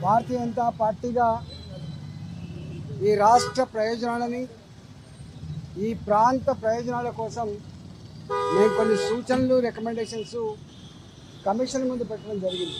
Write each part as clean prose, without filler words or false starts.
భారతీయ జనతా పార్టీగా ఈ రాష్ట్ర ప్రయోజనాలని ఈ ప్రాంత ప్రయోజనాల కోసం మేము కొన్ని సూచనలు రికమెండేషన్స్ కమిషన్ ముందు పెట్టడం జరిగింది.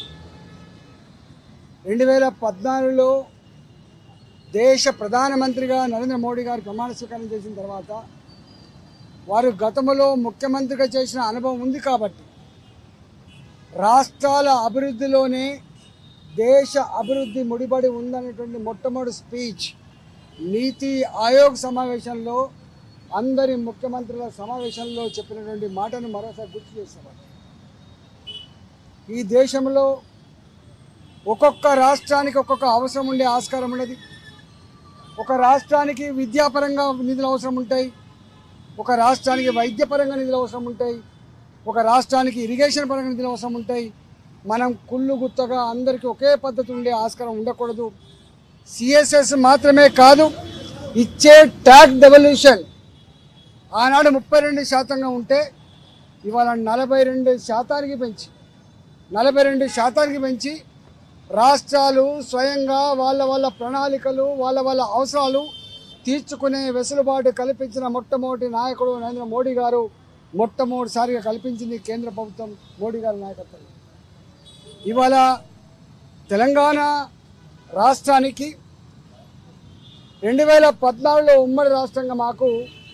2014లో దేశ ప్రధానమంత్రిగా నరేంద్ర మోడీ గారు ప్రమాణ స్వీకారం చేసిన తర్వాత వారు గతంలో ముఖ్యమంత్రిగా చేసిన అనుభవం ఉంది కాబట్టి రాష్ట్రాల అభివృద్ధిలోనే దేశ అభివృద్ధి ముడిపడి ఉందనేటువంటి మొట్టమొదటి స్పీచ్ నీతి ఆయోగ్ సమావేశంలో అందరి ముఖ్యమంత్రుల సమావేశంలో చెప్పినటువంటి మాటను మరోసారి గుర్తు చేసేవారు. ఈ దేశంలో ఒక్కొక్క రాష్ట్రానికి ఒక్కొక్క అవసరం ఉండే ఆస్కారం ఉన్నది. ఒక రాష్ట్రానికి విద్యాపరంగా నిధులు అవసరం ఉంటాయి, ఒక రాష్ట్రానికి వైద్యపరంగా నిధులు అవసరం ఉంటాయి, ఒక రాష్ట్రానికి ఇరిగేషన్ పరంగా నిధులు అవసరం ఉంటాయి. మనం కుళ్ళు గుత్తగా అందరికీ ఒకే పద్ధతి ఉండే ఆస్కారం ఉండకూడదు. సిఎస్ఎస్ మాత్రమే కాదు, ఇచ్చే ట్యాక్స్ డెవల్యూషన్ ఆనాడు 32% ఉంటే ఇవాళ 42% పెంచి రాష్ట్రాలు స్వయంగా వాళ్ళ ప్రణాళికలు వాళ్ళ అవసరాలు తీర్చుకునే వెసులుబాటు కల్పించిన మొట్టమొదటి నాయకుడు నరేంద్ర మోడీ గారు. మొట్టమొదటిసారిగా కల్పించింది కేంద్ర ప్రభుత్వం మోడీ గారి నాయకత్వంలో. ఇవాళ తెలంగాణ రాష్ట్రానికి 2014లో ఉమ్మడి రాష్ట్రంగా మాకు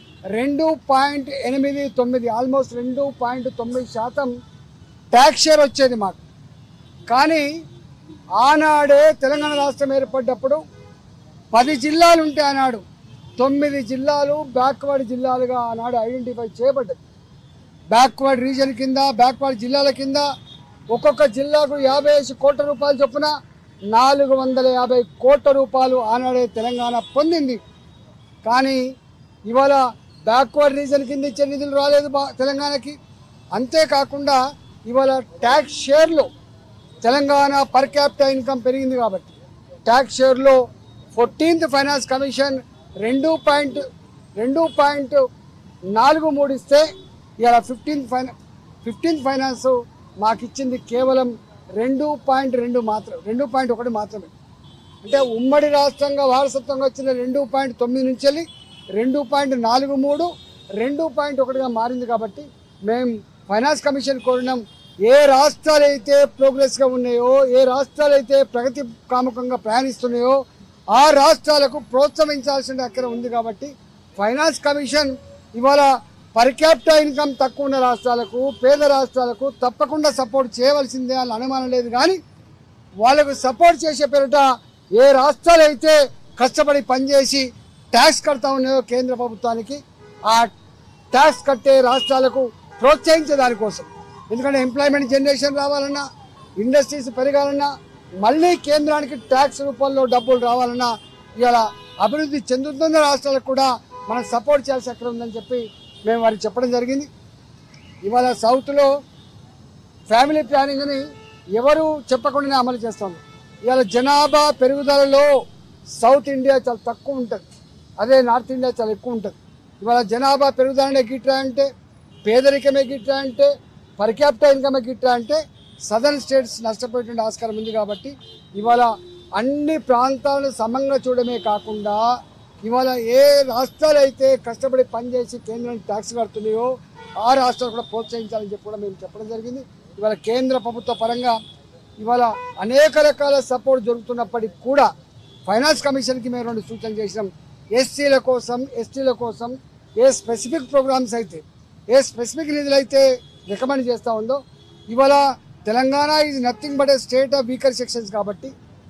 2.89 ఆల్మోస్ట్ 2.9% ట్యాక్స్ షేర్ వచ్చేది మాకు. కానీ ఆనాడే తెలంగాణ రాష్ట్రం ఏర్పడ్డప్పుడు 10 జిల్లాలు ఉంటే ఆనాడు 9 జిల్లాలు బ్యాక్వర్డ్ జిల్లాలుగా ఆనాడు ఐడెంటిఫై చేయబడ్డది. బ్యాక్వర్డ్ రీజన్ కింద, బ్యాక్వర్డ్ జిల్లాల కింద ఒక్కొక్క జిల్లాకు 55 కోట్ల రూపాయలు చొప్పున 450 కోట్ల రూపాయలు ఆనాడే తెలంగాణ పొందింది. కానీ ఇవాళ బ్యాక్వర్డ్ రీజన్ కింద ఇచ్చే నిధులు రాలేదు తెలంగాణకి. అంతేకాకుండా ఇవాళ ట్యాక్స్ షేర్లో తెలంగాణ పర్ క్యాపిటల్ ఇన్కమ్ పెరిగింది కాబట్టి ట్యాక్స్ షేర్లో 14th ఫైనాన్స్ కమిషన్ 2.43 ఇస్తే ఇవాళ 15th ఫైనాన్స్ మాకు ఇచ్చింది కేవలం 2.1 మాత్రమే. అంటే ఉమ్మడి రాష్ట్రంగా వారసత్వంగా వచ్చిన 2.9 నుంచి వెళ్ళి 2.43, 2.1గా మారింది. కాబట్టి మేము ఫైనాన్స్ కమిషన్ కోరినాం, ఏ రాష్ట్రాలు అయితే ప్రోగ్రెస్గా ఉన్నాయో, ఏ రాష్ట్రాలు అయితే ప్రగతి కాముకంగా ప్రయాణిస్తున్నాయో ఆ రాష్ట్రాలకు ప్రోత్సహించాల్సిన అక్కడ ఉంది. కాబట్టి ఫైనాన్స్ కమిషన్ ఇవాళ పర్ క్యాపిటల్ ఇన్కమ్ తక్కువ ఉన్న రాష్ట్రాలకు, పేద రాష్ట్రాలకు తప్పకుండా సపోర్ట్ చేయవలసిందే అని అనుమానం లేదు. కానీ వాళ్ళకు సపోర్ట్ చేసే పేరిట ఏ రాష్ట్రాలు అయితే కష్టపడి పనిచేసి ట్యాక్స్ కడతా ఉన్నాయో కేంద్ర ప్రభుత్వానికి, ఆ ట్యాక్స్ కట్టే రాష్ట్రాలకు ప్రోత్సహించే దానికోసం. ఎందుకంటే ఎంప్లాయ్మెంట్ జనరేషన్ రావాలన్నా, ఇండస్ట్రీస్ పెరగాలన్నా, మళ్ళీ కేంద్రానికి ట్యాక్స్ రూపంలో డబ్బులు రావాలన్నా ఇవాళ అభివృద్ధి చెందుతున్న రాష్ట్రాలకు కూడా మనం సపోర్ట్ చేయాల్సి అక్కడ ఉందని చెప్పి మేము వారికి చెప్పడం జరిగింది. ఇవాళ సౌత్లో ఫ్యామిలీ ప్లానింగ్ని ఎవరు చెప్పకుండానే అమలు చేస్తాం. ఇవాళ జనాభా పెరుగుదలలో సౌత్ ఇండియా చాలా తక్కువ ఉంటుంది, అదే నార్త్ ఇండియా చాలా ఎక్కువ ఉంటుంది. ఇవాళ జనాభా పెరుగుదలనే గిట్రా అంటే, పేదరికమే గిట్రా అంటే, పర్ క్యాపిటల్ ఇన్కమే గిట్రా అంటే సదర్న్ స్టేట్స్ నష్టపోయేటువంటి ఆస్కారం ఉంది. కాబట్టి ఇవాళ అన్ని ప్రాంతాలను సమంగా చూడమే కాకుండా ఇవాళ ఏ రాష్ట్రాలు అయితే కష్టపడి పనిచేసి కేంద్రానికి ట్యాక్స్ కడుతున్నాయో ఆ రాష్ట్రాలు కూడా ప్రోత్సహించాలని చెప్పి కూడా మేము చెప్పడం జరిగింది. ఇవాళ కేంద్ర ప్రభుత్వ పరంగా ఇవాళ అనేక రకాల సపోర్ట్ జరుగుతున్నప్పటికీ కూడా ఫైనాన్స్ కమిషన్కి మేము 2 సూచనలు చేసినాం. ఎస్సీల కోసం, ఎస్టీల కోసం ఏ స్పెసిఫిక్ ప్రోగ్రామ్స్ అయితే, ఏ స్పెసిఫిక్ నిధులు అయితే రికమెండ్ చేస్తూ ఉందో, ఇవాళ Telangana is nothing but a state of weaker sections. కాబట్టి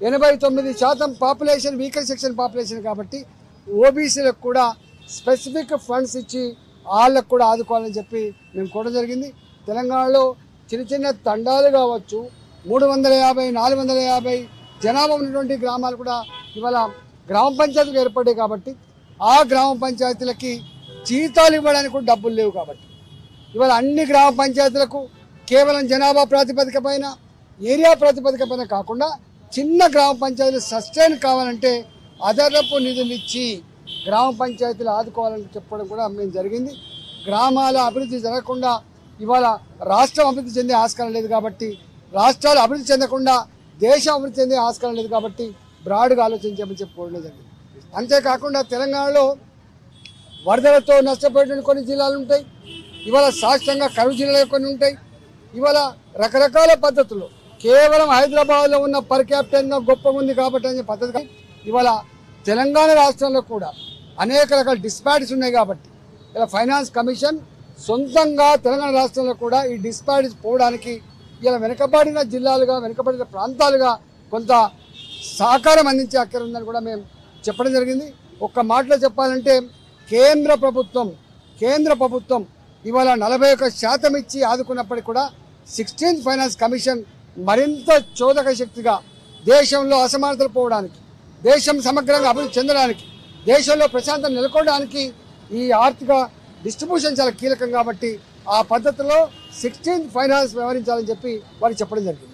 89% పాపులేషన్ వీకర్ సెక్షన్ పాపులేషన్. కాబట్టి ఓబీసీలకు కూడా స్పెసిఫిక్ ఫండ్స్ ఇచ్చి వాళ్ళకు కూడా ఆదుకోవాలని చెప్పి మేము కోరడం జరిగింది. తెలంగాణలో చిన్న తండాలు కావచ్చు, 350, 450 జనాభా ఉన్నటువంటి గ్రామాలు కూడా ఇవాళ గ్రామ పంచాయతీలు ఏర్పడ్డాయి. కాబట్టి ఆ గ్రామ పంచాయతీలకి జీతాలు ఇవ్వడానికి కూడా డబ్బులు లేవు. కాబట్టి ఇవాళ అన్ని గ్రామ పంచాయతీలకు కేవలం జనాభా ప్రాతిపదిక పైన, ఏరియా ప్రాతిపదిక పైన కాకుండా చిన్న గ్రామ పంచాయతీలు సస్టైన్ కావాలంటే అదనపు నిధులు ఇచ్చి గ్రామ పంచాయతీలు ఆదుకోవాలని చెప్పడం కూడా మేము జరిగింది. గ్రామాల అభివృద్ధి జరగకుండా ఇవాళ రాష్ట్రం అభివృద్ధి చెందే ఆస్కారం లేదు. కాబట్టి రాష్ట్రాలు అభివృద్ధి చెందకుండా దేశం అభివృద్ధి చెందే ఆస్కారం లేదు కాబట్టి బ్రాడ్గా ఆలోచించామని చెప్పుకోవడం జరిగింది. అంతేకాకుండా తెలంగాణలో వరదలతో నష్టపోయిన కొన్ని జిల్లాలు ఉంటాయి, ఇవాళ సాష్టంగా కరువు జిల్లాలు కొన్ని ఉంటాయి. ఇవాళ రకరకాల పద్ధతుల్లో కేవలం హైదరాబాద్లో ఉన్న పర్ క్యాపిటల్గా గొప్పగా ఉంది కాబట్టి అనే పద్ధతి ఇవాళ తెలంగాణ రాష్ట్రంలో కూడా అనేక రకాల డిస్పారిటీస్ ఉన్నాయి కాబట్టి ఇలా ఫైనాన్స్ కమిషన్ సొంతంగా తెలంగాణ రాష్ట్రంలో కూడా ఈ డిస్పారిటీస్ పోవడానికి ఇలా వెనుకబడిన జిల్లాలుగా వెనుకబడిన ప్రాంతాలుగా కొంత సహకారం అందించే అక్కర ఉందని కూడా మేము చెప్పడం జరిగింది. ఒక్క మాటలో చెప్పాలంటే కేంద్ర ప్రభుత్వం ఇవాళ 41% ఇచ్చి ఆదుకున్నప్పటికీ కూడా 16th ఫైనాన్స్ కమిషన్ మరింత చోదక శక్తిగా దేశంలో అసమానతలు పోవడానికి, దేశం సమగ్రంగా అభివృద్ధి చెందడానికి, దేశంలో ప్రశాంతం నెలకొనడానికి ఈ ఆర్థిక డిస్ట్రిబ్యూషన్ చాలా కీలకం కాబట్టి ఆ పద్ధతిలో 16th ఫైనాన్స్ వ్యవహరించాలని చెప్పి వారికి చెప్పడం జరిగింది.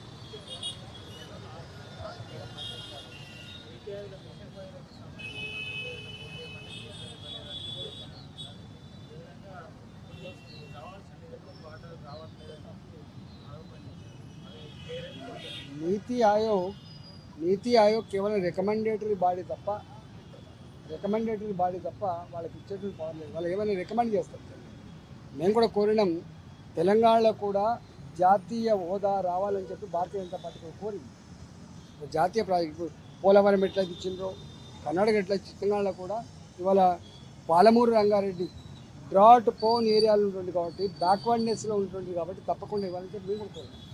నీతి ఆయోగ్ కేవలం రికమెండేటరీ బాడీ తప్ప వాళ్ళకి ఇచ్చేటువంటి పవర్ లేదు. వాళ్ళు ఏమైనా రికమెండ్ చేస్తారు. మేము కూడా కోరినాం తెలంగాణలో కూడా జాతీయ హోదా రావాలని చెప్పి భారతీయ జనతా పార్టీ కోరింది. జాతీయ ప్రాజెక్టు పోలవరం ఎట్లా ఇచ్చిండ్రో, కర్ణాటక ఎట్లా తెలంగాణలో కూడా ఇవాళ పాలమూరు రంగారెడ్డి డ్రాట్ పోన్ ఏరియాలో ఉంటుంది కాబట్టి బ్యాక్వర్డ్నెస్లో ఉంటుంది కాబట్టి తప్పకుండా ఇవ్వాలని చెప్పి మేము కూడా కోరినాం.